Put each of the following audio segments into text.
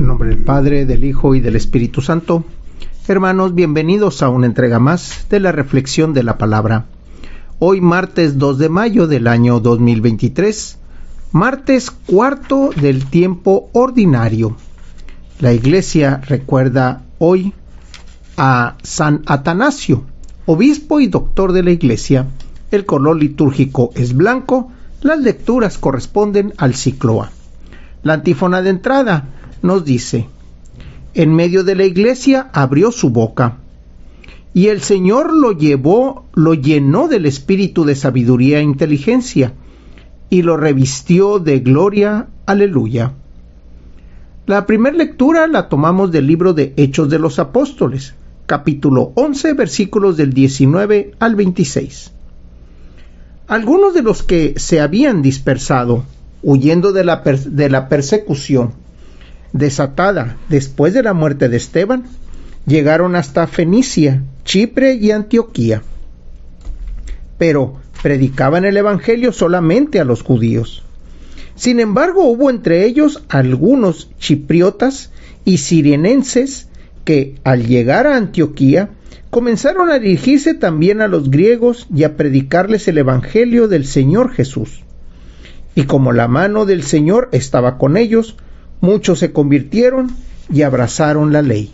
En nombre del Padre, del Hijo y del Espíritu Santo. Hermanos, bienvenidos a una entrega más de la reflexión de la palabra. Hoy martes 2 de mayo del año 2023, martes cuarto del tiempo ordinario. La Iglesia recuerda hoy a San Atanasio, obispo y doctor de la Iglesia. El color litúrgico es blanco, las lecturas corresponden al ciclo A. La antífona de entrada nos dice: en medio de la iglesia abrió su boca, y el Señor lo llenó del espíritu de sabiduría e inteligencia, y lo revistió de gloria. Aleluya. La primera lectura la tomamos del libro de Hechos de los Apóstoles, capítulo 11, versículos del 19 al 26. Algunos de los que se habían dispersado, huyendo de la persecución desatada después de la muerte de Esteban, llegaron hasta Fenicia, Chipre y Antioquía. Pero predicaban el evangelio solamente a los judíos. Sin embargo, hubo entre ellos algunos chipriotas y sirenenses que, al llegar a Antioquía, comenzaron a dirigirse también a los griegos y a predicarles el evangelio del Señor Jesús. Y como la mano del Señor estaba con ellos, muchos se convirtieron y abrazaron la ley.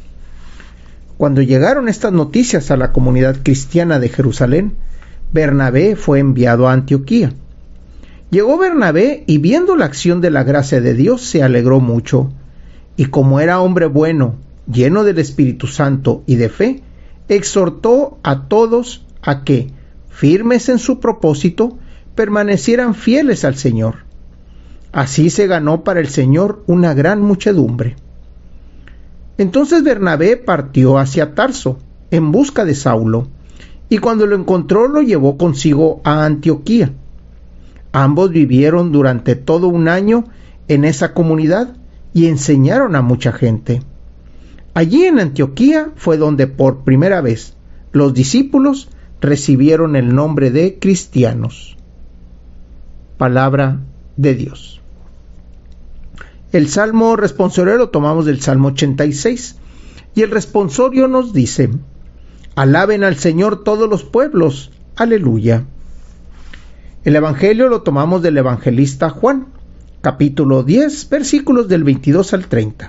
Cuando llegaron estas noticias a la comunidad cristiana de Jerusalén, Bernabé fue enviado a Antioquía. Llegó Bernabé y, viendo la acción de la gracia de Dios, se alegró mucho, y como era hombre bueno, lleno del Espíritu Santo y de fe, exhortó a todos a que, firmes en su propósito, permanecieran fieles al Señor. Así se ganó para el Señor una gran muchedumbre. Entonces Bernabé partió hacia Tarso en busca de Saulo, y cuando lo encontró lo llevó consigo a Antioquía. Ambos vivieron durante todo un año en esa comunidad y enseñaron a mucha gente. Allí en Antioquía fue donde por primera vez los discípulos recibieron el nombre de cristianos. Palabra de Dios. El salmo responsorio lo tomamos del Salmo 86, y el responsorio nos dice: alaben al Señor todos los pueblos, aleluya. El evangelio lo tomamos del evangelista Juan, capítulo 10, versículos del 22 al 30.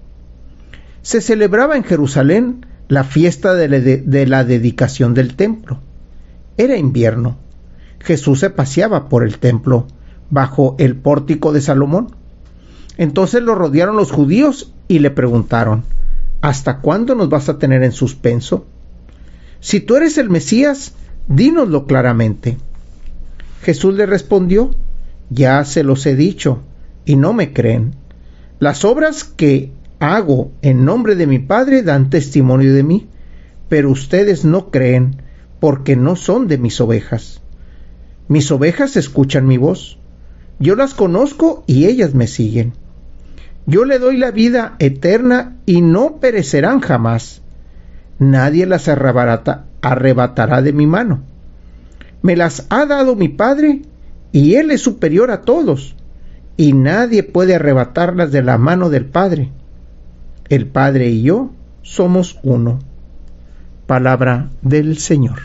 Se celebraba en Jerusalén la fiesta de la dedicación del templo. Era invierno. Jesús se paseaba por el templo, bajo el pórtico de Salomón. Entonces lo rodearon los judíos y le preguntaron: ¿hasta cuándo nos vas a tener en suspenso? Si tú eres el Mesías, dínoslo claramente. Jesús le respondió: ya se los he dicho, y no me creen. Las obras que hago en nombre de mi Padre dan testimonio de mí, pero ustedes no creen, porque no son de mis ovejas. Mis ovejas escuchan mi voz. Yo las conozco y ellas me siguen. Yo le doy la vida eterna y no perecerán jamás. Nadie las arrebatará de mi mano. Me las ha dado mi Padre, y Él es superior a todos, y nadie puede arrebatarlas de la mano del Padre. El Padre y yo somos uno. Palabra del Señor.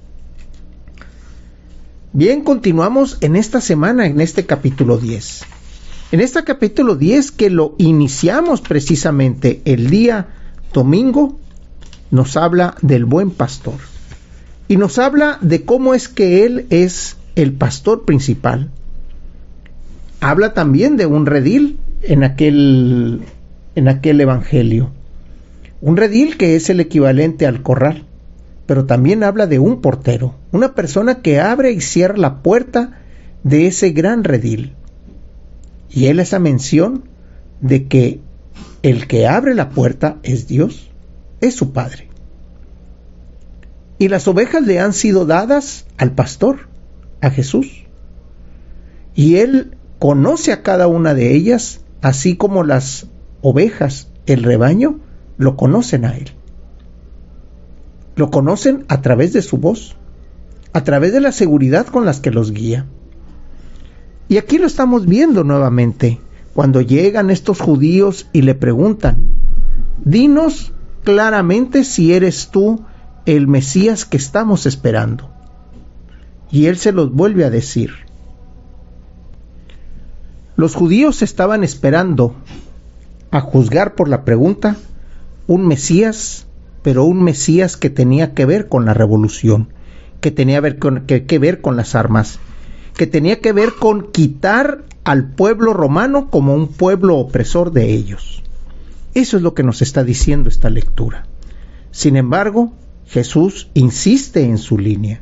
Bien, continuamos en esta semana, en este capítulo 10. En este capítulo 10, que lo iniciamos precisamente el día domingo, nos habla del buen pastor. Y nos habla de cómo es que Él es el pastor principal. Habla también de un redil en aquel evangelio. Un redil que es el equivalente al corral. Pero también habla de un portero, una persona que abre y cierra la puerta de ese gran redil. Y él esa mención de que el que abre la puerta es Dios, es su Padre. Y las ovejas le han sido dadas al pastor, a Jesús. Y él conoce a cada una de ellas, así como las ovejas, el rebaño, lo conocen a él. Lo conocen a través de su voz, a través de la seguridad con las que los guía. Y aquí lo estamos viendo nuevamente, cuando llegan estos judíos y le preguntan: dinos claramente si eres tú el Mesías que estamos esperando. Y él se los vuelve a decir. Los judíos estaban esperando, a juzgar por la pregunta, un Mesías, pero un Mesías que tenía que ver con la revolución, que tenía que ver con las armas, que tenía que ver con quitar al pueblo romano como un pueblo opresor de ellos. Eso es lo que nos está diciendo esta lectura. Sin embargo, Jesús insiste en su línea.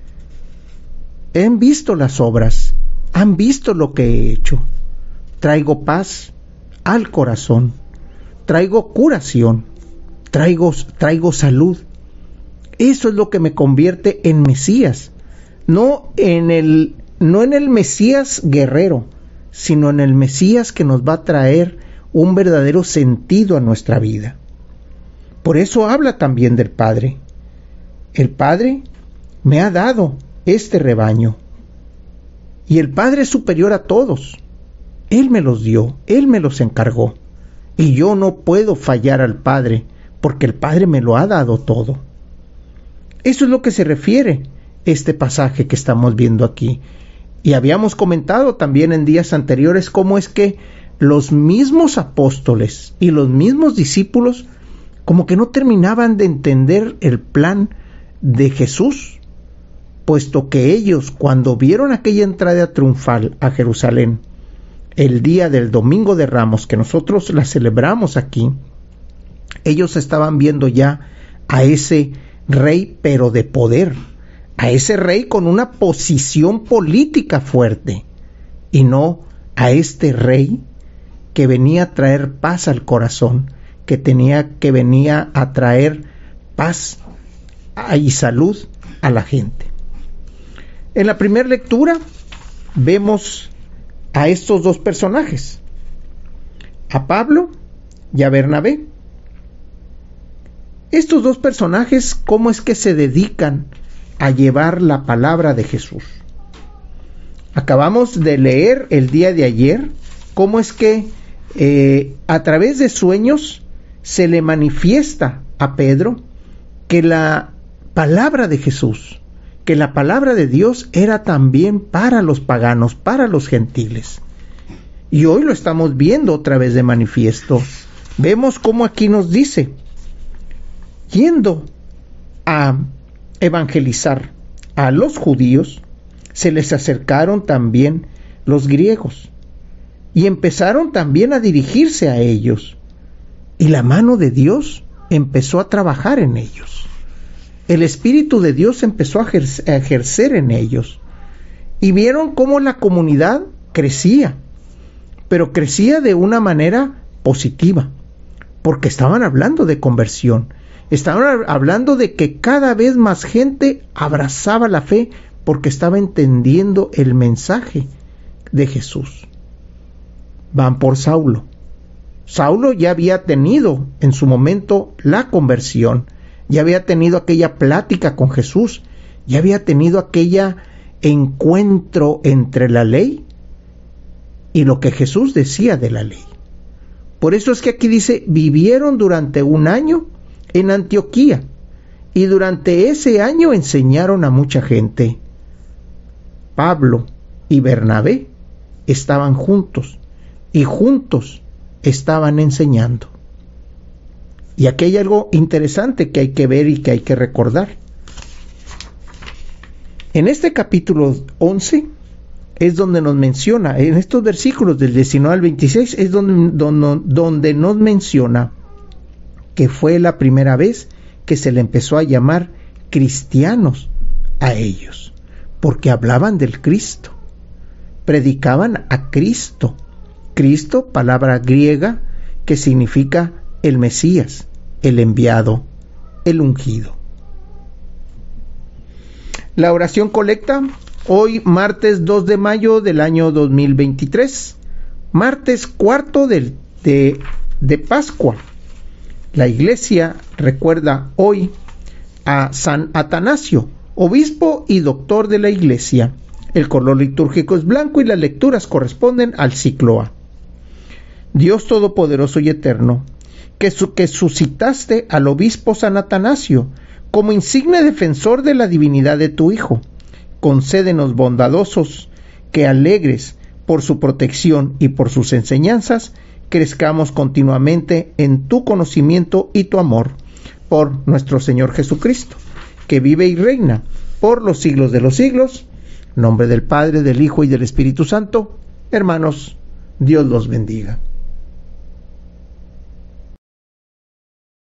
Han visto las obras, han visto lo que he hecho. Traigo paz al corazón, traigo curación, traigo salud. Eso es lo que me convierte en Mesías, no en el Mesías guerrero, sino en el Mesías que nos va a traer un verdadero sentido a nuestra vida. Por eso habla también del Padre. El Padre me ha dado este rebaño, y el Padre es superior a todos. Él me los dio, Él me los encargó, y yo no puedo fallar al Padre, porque el Padre me lo ha dado todo. Eso es lo que se refiere este pasaje que estamos viendo aquí. Y habíamos comentado también en días anteriores cómo es que los mismos apóstoles y los mismos discípulos como que no terminaban de entender el plan de Jesús, puesto que ellos, cuando vieron aquella entrada triunfal a Jerusalén, el día del Domingo de Ramos, que nosotros la celebramos aquí, ellos estaban viendo ya a ese rey, pero de poder, a ese rey con una posición política fuerte, y no a este rey que venía a traer paz al corazón, que venía a traer paz y salud a la gente. En la primera lectura vemos a estos dos personajes, a Pablo y a Bernabé. Estos dos personajes, ¿cómo es que se dedican a llevar la palabra de Jesús? Acabamos de leer el día de ayer cómo es que a través de sueños se le manifiesta a Pedro que la palabra de Jesús, que la palabra de Dios era también para los paganos, para los gentiles. Y hoy lo estamos viendo otra vez de manifiesto. Vemos cómo aquí nos dice: yendo a evangelizar a los judíos, se les acercaron también los griegos, y empezaron también a dirigirse a ellos, y la mano de Dios empezó a trabajar en ellos. El Espíritu de Dios empezó a ejercer en ellos, y vieron cómo la comunidad crecía, pero crecía de una manera positiva, porque estaban hablando de conversión, estaban hablando de que cada vez más gente abrazaba la fe, porque estaba entendiendo el mensaje de Jesús. Van por Saulo. Saulo ya había tenido en su momento la conversión, ya había tenido aquella plática con Jesús, ya había tenido aquella encuentro entre la ley y lo que Jesús decía de la ley. Por eso es que aquí dice: vivieron durante un año en Antioquía, y durante ese año enseñaron a mucha gente. Pablo y Bernabé estaban juntos, y juntos estaban enseñando. Y aquí hay algo interesante que hay que ver y que hay que recordar. En este capítulo 11 es donde nos menciona, en estos versículos del 19 al 26, es donde nos menciona que fue la primera vez que se le empezó a llamar cristianos a ellos, porque hablaban del Cristo, predicaban a Cristo. Cristo, palabra griega que significa el Mesías, el enviado, el ungido. La oración colecta, hoy martes 2 de mayo del año 2023, martes cuarto de Pascua. La Iglesia recuerda hoy a San Atanasio, obispo y doctor de la Iglesia. El color litúrgico es blanco y las lecturas corresponden al ciclo A. Dios Todopoderoso y Eterno, que suscitaste al obispo San Atanasio como insigne defensor de la divinidad de tu Hijo, concédenos bondadosos que, alegres por su protección y por sus enseñanzas, crezcamos continuamente en tu conocimiento y tu amor, por nuestro Señor Jesucristo, que vive y reina por los siglos de los siglos. En nombre del Padre, del Hijo y del Espíritu Santo. Hermanos, Dios los bendiga.